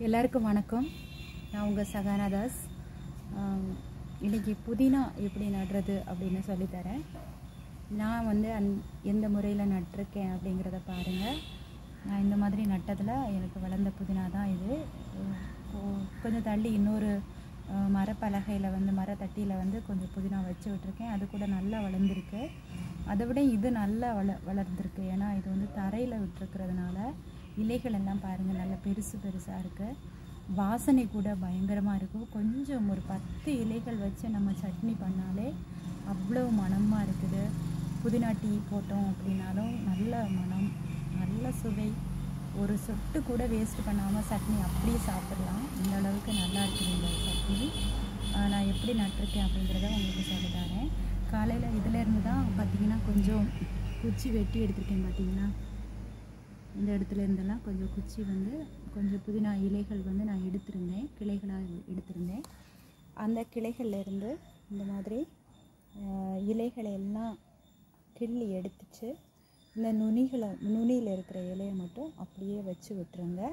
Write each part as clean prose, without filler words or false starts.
எல்லாருக்கும் வணக்கம். நான் உங்கள் சகானா தாஸ். இன்றைக்கி புதினா எப்படி நடுறது அப்படின்னு சொல்லித்தரேன். நான் வந்து எந்த முறையில் நட்டிருக்கேன் அப்படிங்கிறத பாருங்கள். நான் இந்த மாதிரி நட்டதில் எனக்கு வளர்ந்த புதினா தான் இது. கொஞ்சம் தள்ளி இன்னொரு மரப்பலகையில் வந்து மரத்தட்டியில் வந்து கொஞ்சம் புதினா வச்சு விட்டுருக்கேன். அது கூட நல்லா வளர்ந்துருக்கு. அதை விட இது நல்லா வளர்ந்துருக்கு. ஏன்னா இது வந்து தரையில் விட்டுருக்கிறதுனால இலைகள் எல்லாம் பாருங்கள் நல்லா பெருசாக இருக்குது. வாசனை கூட பயங்கரமாக இருக்கும். கொஞ்சம் ஒரு 10 இலைகள் வச்சு நம்ம சட்னி பண்ணாலே அவ்வளோ மணமாக இருக்குது. புதினா டீ போட்டோம் அப்படின்னாலும் நல்ல மணம், நல்ல சுவை. ஒரு சொட்டு கூட வேஸ்ட் பண்ணாமல் சட்னி அப்படியே சாப்பிட்லாம். இந்த அளவுக்கு நல்லா இருக்குது இந்த சட்னி. நான் எப்படி நட்டிருக்கேன் அப்படிங்கிறத உங்களுக்கு சொல்லித்தரேன். காலையில் இதிலேருந்து தான் பார்த்திங்கன்னா கொஞ்சம் குச்சி வெட்டி எடுத்துருக்கேன். பார்த்திங்கன்னா இந்த இடத்துல இருந்தெல்லாம் கொஞ்சம் குச்சி வந்து கொஞ்சம் புதினா இலைகள் வந்து நான் எடுத்திருந்தேன், கிளைகளாக எடுத்திருந்தேன். அந்த கிளைகள்லேருந்து இந்த மாதிரி இலைகளை எல்லாம் கிள்ளி எடுத்துச்சு இந்த நுனியில் இருக்கிற இலையை மட்டும் அப்படியே வச்சு விட்டுருங்க.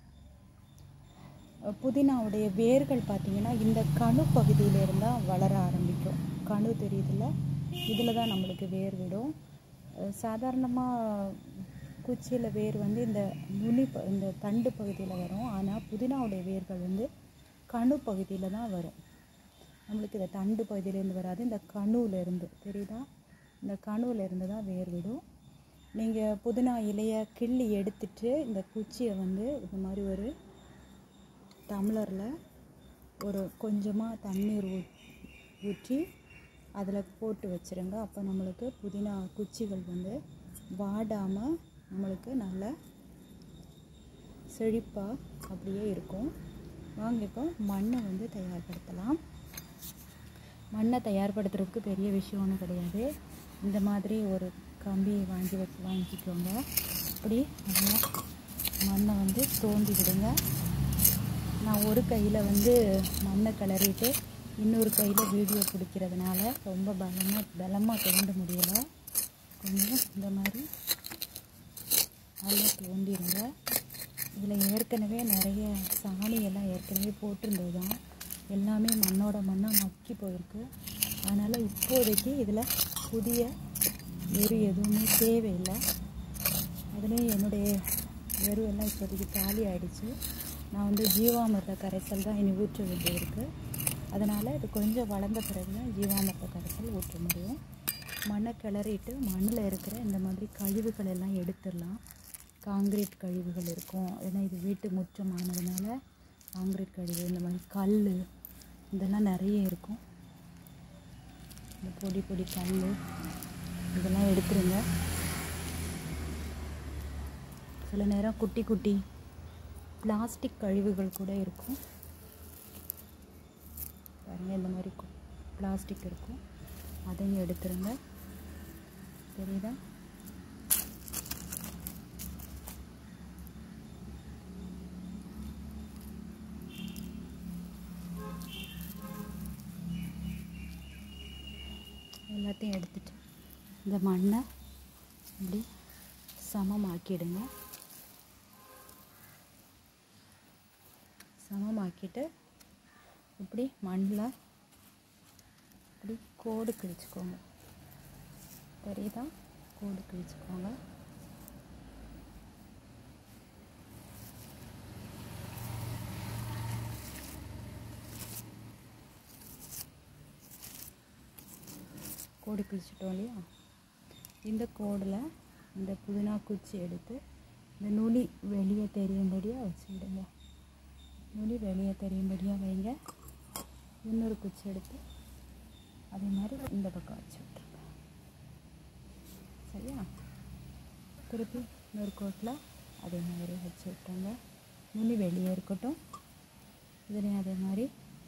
புதினாவுடைய வேர்கள் பார்த்திங்கன்னா இந்த கணு பகுதியிலேருந்தால் வளர ஆரம்பிக்கும். கணு தெரியுதுல்ல, இதில் தான் நம்மளுக்கு வேர் விடும். சாதாரணமாக குச்சியில் வேர் வந்து இந்த தண்டு பகுதியில் வரும். ஆனால் புதினாவுடைய வேர்கள் வந்து கணு பகுதியில் தான் வரும். நம்மளுக்கு இந்த தண்டு பகுதியிலேருந்து வராது, இந்த கணுவிலேருந்து தெரியுதா, இந்த கணுவிலேருந்து தான் வேர் விடும். நீங்கள் புதினா இலையை கிள்ளி எடுத்துட்டு இந்த குச்சியை வந்து இந்த மாதிரி ஒரு டம்ளரில் ஒரு கொஞ்சமாக தண்ணீர் ஊற்றி அதில் போட்டு வச்சுருங்க. அப்போ நம்மளுக்கு புதினா குச்சிகள் வந்து வாடாமல் நம்மளுக்கு நல்ல செழிப்பாக அப்படியே இருக்கும். வாங்க இப்போ மண்ணை வந்து தயார்படுத்தலாம். மண்ணை தயார்படுத்துறதுக்கு பெரிய விஷயம் ஒன்றும் கிடையாது. இந்த மாதிரி ஒரு கம்பி வாங்கிக்கோங்க. அப்படி நல்லா மண்ணை வந்து தோண்டி விடுங்க. நான் ஒரு கையில் வந்து மண்ணை கிளறிட்டு இன்னொரு கையில் வீடியோ பிடிக்கிறதுனால ரொம்ப பலமாக தோண்ட முடியலை. கொஞ்சம் இந்த மாதிரி நல்லா தோண்டிடுங்க. இதில் ஏற்கனவே நிறைய சாணியெல்லாம் ஏற்கனவே போட்டிருந்தது தான், எல்லாமே மண்ணாக மக்கி போயிருக்கு. அதனால் இப்போதைக்கு இதில் புதிய எரு எதுவுமே தேவையில்லை. அதுலேயும் என்னுடைய எரு எல்லாம் இப்போதைக்கு காலி ஆகிடுச்சு. நான் வந்து ஜீவாமிர்த கரைசல் தான் இனி ஊற்ற வேண்டியிருக்கு. அதனால் இது கொஞ்சம் வளர்ந்த பிறகு தான் ஜீவாமிர்த கரைசல் ஊற்ற முடியும். மண்ணை கிளறிட்டு மண்ணில் இருக்கிற இந்த மாதிரி கழிவுகள் எல்லாம் எடுத்துடலாம். காங்கிரீட் கழிவுகள் இருக்கும், ஏன்னா இது வீட்டு முற்றமானதுனால காங்கிரீட் கழிவு, இந்த மாதிரி கல் இதெல்லாம் நிறைய இருக்கும். இந்த பொடி கல் இதெல்லாம் எடுத்துருங்க. சில நேரம் குட்டி பிளாஸ்டிக் கழிவுகள் கூட இருக்கும். பாருங்கள், இந்த மாதிரி பிளாஸ்டிக் இருக்கும், அதையும் எடுத்துருங்க. தெரியுதா? எல்லாத்தையும் எடுத்துட்டு இந்த மண்ணை இப்படி சமமாக்கிடுங்க. சமமாக்கிட்டு இப்படி மண்ணில் இப்படி கோடு கிழிச்சுக்கோங்க. தெரியுதா? கோடு கிழிச்சுக்கோங்க. கோடு கிழிச்சிட்டோம் இல்லையா? இந்த கோடில் இந்த புதினா குச்சி எடுத்து இந்த நுனி வெளியே தெரியும்படியாக வச்சுக்கிடுங்க. நுனி வெளியே தெரியும்படியாக வைங்க. இன்னொரு குச்சி எடுத்து அதே மாதிரி இந்த பக்கம் வச்சு விட்ருங்க. சரியா? திருப்பி இன்னொரு கோட்டில் அதே மாதிரி வச்சு விட்டுருங்க. நுனி வெளியே இருக்கட்டும். இதுலேயும் அதே மாதிரி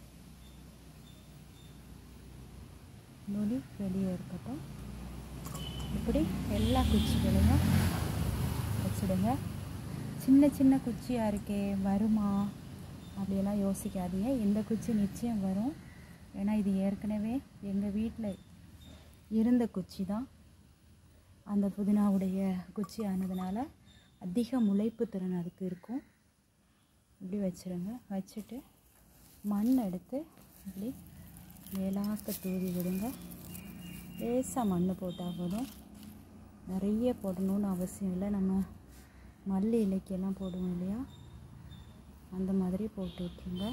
நுனி வெளியே இருக்கட்டும். இப்படி எல்லா குச்சிகளையும் வச்சுடுங்க. சின்ன குச்சியாக இருக்கே, வருமா அப்படியெல்லாம் யோசிக்காதீங்க. இந்த குச்சி நிச்சயம் வரும். ஏன்னா இது ஏற்கனவே எங்கள் வீட்டில் இருந்த குச்சி தான். அந்த புதினாவுடைய குச்சி ஆனதுனால அதிக முளைப்பு திறன் அதுக்கு இருக்கும். இப்படி வச்சுருங்க. வச்சுட்டு மண் எடுத்து இப்படி மேலாக்க தூவி விடுங்க. லேசாக மண் போட்டால் போதும், நிறைய போடணும்னு அவசியம் இல்லை. நம்ம மல்லி இலைக்கெல்லாம் போடுவோம் இல்லையா, அந்த மாதிரி போட்டு விட்டுருங்க.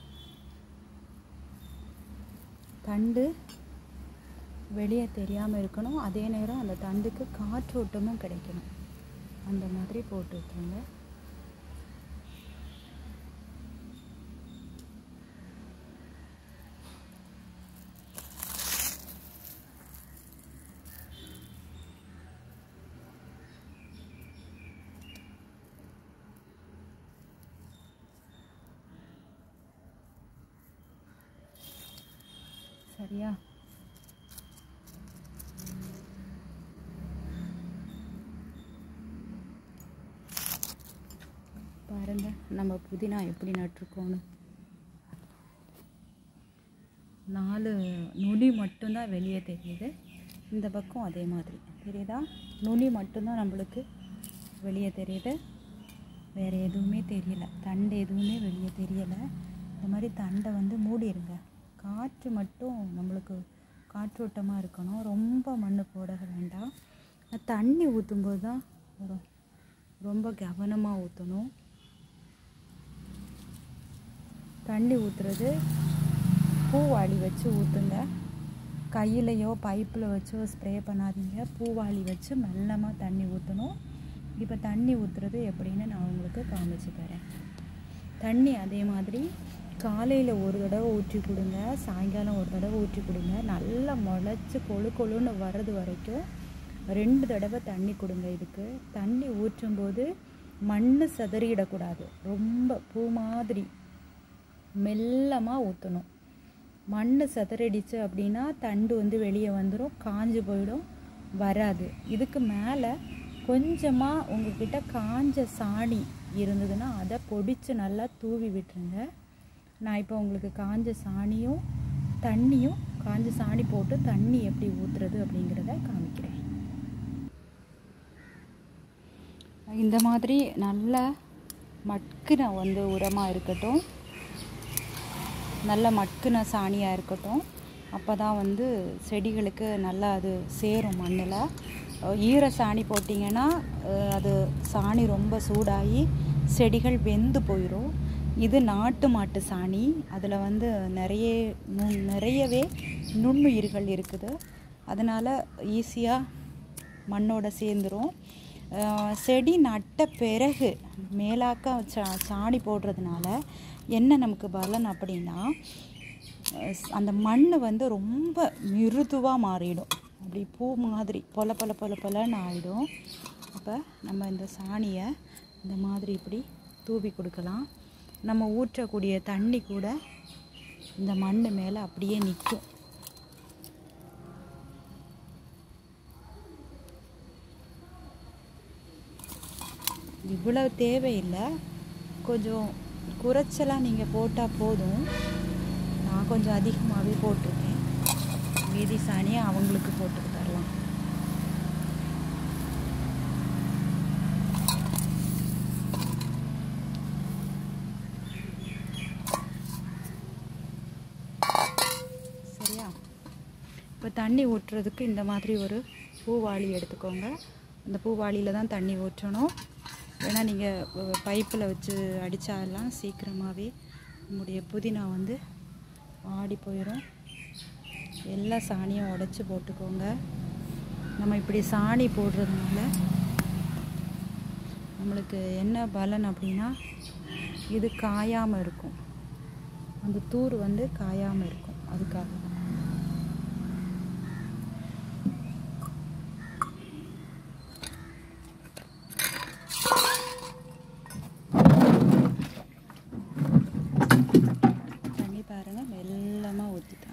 தண்டு வெளியே தெரியாமல் இருக்கணும், அதே நேரம் அந்த தண்டுக்கு காற்றோட்டமும் கிடைக்கணும். அந்த மாதிரி போட்டு விட்டுருங்க. சரியா? பாருங்க நம்ம புதினா எப்படி நட்டுருக்கோன்னு. 4 நுனி மட்டும்தான் வெளியே தெரியுது. இந்த பக்கம் அதே மாதிரி தெரியுதா? நுனி மட்டும்தான் நம்மளுக்கு வெளியே தெரியுது, வேறு எதுவுமே தெரியல. தண்டு எதுவுமே வெளியே தெரியலை. இந்த மாதிரி தண்டை வந்து மூடிடுங்க. காற்று மட்டும் நம்மளுக்கு காற்றோட்டமாக இருக்கணும். ரொம்ப மண் போட வேண்டாம். தண்ணி ஊற்றும்போது தான் ரொம்ப கவனமாக ஊற்றணும். தண்ணி ஊற்றுறது பூவாளி வச்சு ஊற்றுங்க. கையிலையோ பைப்பில் வச்சோ ஸ்ப்ரே பண்ணாதீங்க. பூவாளி வச்சு மெல்லமாக தண்ணி ஊற்றணும். இப்போ தண்ணி ஊற்றுறது எப்படின்னு நான் உங்களுக்கு காமிச்சு தரேன். தண்ணி அதே மாதிரி காலையில் ஒரு தடவை ஊற்றி கொடுங்க, சாயங்காலம் ஒரு தடவை ஊற்றி கொடுங்க. நல்லா முளைச்சி கொழு கொழுன்னு வர்றது வரைக்கும் 2 தடவை தண்ணி கொடுங்க. இதுக்கு தண்ணி ஊற்றும்போது மண் சிதறிடக்கூடாது. ரொம்ப பூ மாதிரி மெல்லமாக ஊற்றணும். மண் சிதறடிச்சு அப்படின்னா தண்டு வந்து வெளியே வந்துடும், காஞ்சு போயிடும், வராது. இதுக்கு மேலே கொஞ்சமாக உங்கள்கிட்ட காஞ்ச சாணி இருந்ததுன்னா அதை பொடிச்சு நல்லா தூவி விட்டுருங்க. நான் இப்போ உங்களுக்கு காஞ்ச சாணியும் தண்ணியும், காஞ்ச சாணி போட்டு தண்ணி எப்படி ஊற்றுறது அப்படிங்கிறத காமிக்கிறேன். இந்த மாதிரி நல்ல மட்குன வந்து உரமாக இருக்கட்டும், நல்ல மட்குன சாணியாக இருக்கட்டும். அப்போ தான் வந்து செடிகளுக்கு நல்லா அது சேரும் மண்ணில். ஈர சாணி போட்டிங்கன்னா அது சாணி ரொம்ப சூடாகி செடிகள் வெந்து போயிடும். இது நாட்டு மாட்டு சாணி. அதில் வந்து நிறையவே நுண்ணுயிர்கள் இருக்குது. அதனால் ஈஸியாக மண்ணோட சேர்ந்துடும். செடி நட்ட பிறகு மேலாக்க சாணி போடுறதுனால என்ன நமக்கு பலன் அப்படின்னா, அந்த மண் வந்து ரொம்ப மிருதுவாக மாறிடும். அப்படி பூ மாதிரி பொல பொல பொல பொலன்னு ஆகிடும். அப்போ நம்ம இந்த சாணியை இந்த மாதிரி இப்படி தூவி கொடுக்கலாம். நம்ம ஊற்றக்கூடிய தண்ணி கூட இந்த மண் மேலே அப்படியே நிற்கும். இவ்வளவு தேவையில்லை, கொஞ்சம் குறைச்சலாக நீங்கள் போட்டால் போதும். நான் கொஞ்சம் அதிகமாகவே போட்டிருக்கேன். மீதி சாணியை அவங்களுக்கு போட்டு தரலாம். சரியா? இப்போ தண்ணி ஊற்றுறதுக்கு இந்த மாதிரி ஒரு பூவாளி எடுத்துக்கோங்க. அந்த பூவாளியில் தான் தண்ணி ஊற்றணும். ஏன்னா நீங்கள் பைப்பில் வச்சு அடித்தாலாம் சீக்கிரமாகவே உங்களுடைய புதினா வந்து ஆடி போயிடும். எல்லா சாணியும் உடைச்சி போட்டுக்கோங்க. நம்ம இப்படி சாணி போடுறதுனால நம்மளுக்கு என்ன பலன் அப்படின்னா, இது காயாமல் இருக்கும். அந்த தூர் வந்து காயாமல் இருக்கும். அதுக்காக தண்ணி பாருங்கள் மெல்லமாக ஊற்றிட்டாங்க.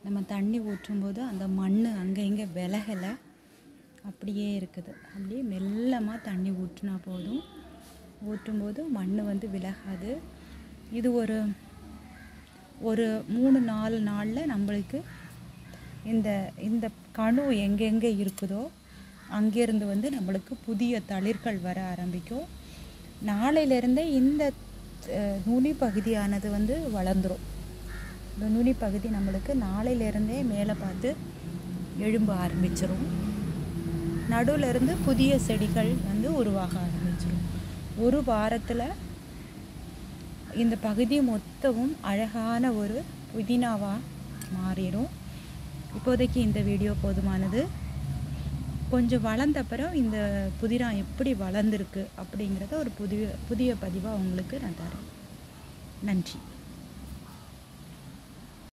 நம்ம தண்ணி ஊற்றும்போது அந்த மண் அங்கே இங்கே விலகலை, அப்படியே இருக்குது. அப்படியே மெல்லமாக தண்ணி ஊற்றினா போதும். ஊற்றும்போது மண் வந்து விலகாது. இது ஒரு 3-4 நாளில் நம்மளுக்கு இந்த கணு எங்கெங்கே இருக்குதோ அங்கேருந்து வந்து நம்மளுக்கு புதிய தளிர்கள் வர ஆரம்பிக்கும். நாளையிலேருந்தே இந்த நுனி பகுதியானது வந்து வளர்ந்துடும். இந்த நுனி பகுதி நம்மளுக்கு நாளையிலேருந்தே மேலே பார்த்து எழும்ப ஆரம்பிச்சிடும். நடுவிலேருந்து புதிய செடிகள் வந்து உருவாக ஆரம்பிச்சிடும். ஒரு வாரத்தில் இந்த பகுதி மொத்தமும் அழகான ஒரு புதினாவாக மாறிடும். இப்போதைக்கு இந்த வீடியோ போதுமானது. கொஞ்சம் வளர்ந்த அப்புறம் இந்த புதினா எப்படி வளர்ந்துருக்கு அப்படிங்கிறத ஒரு புதிய பதிவாக உங்களுக்கு நான் தரேன். நன்றி.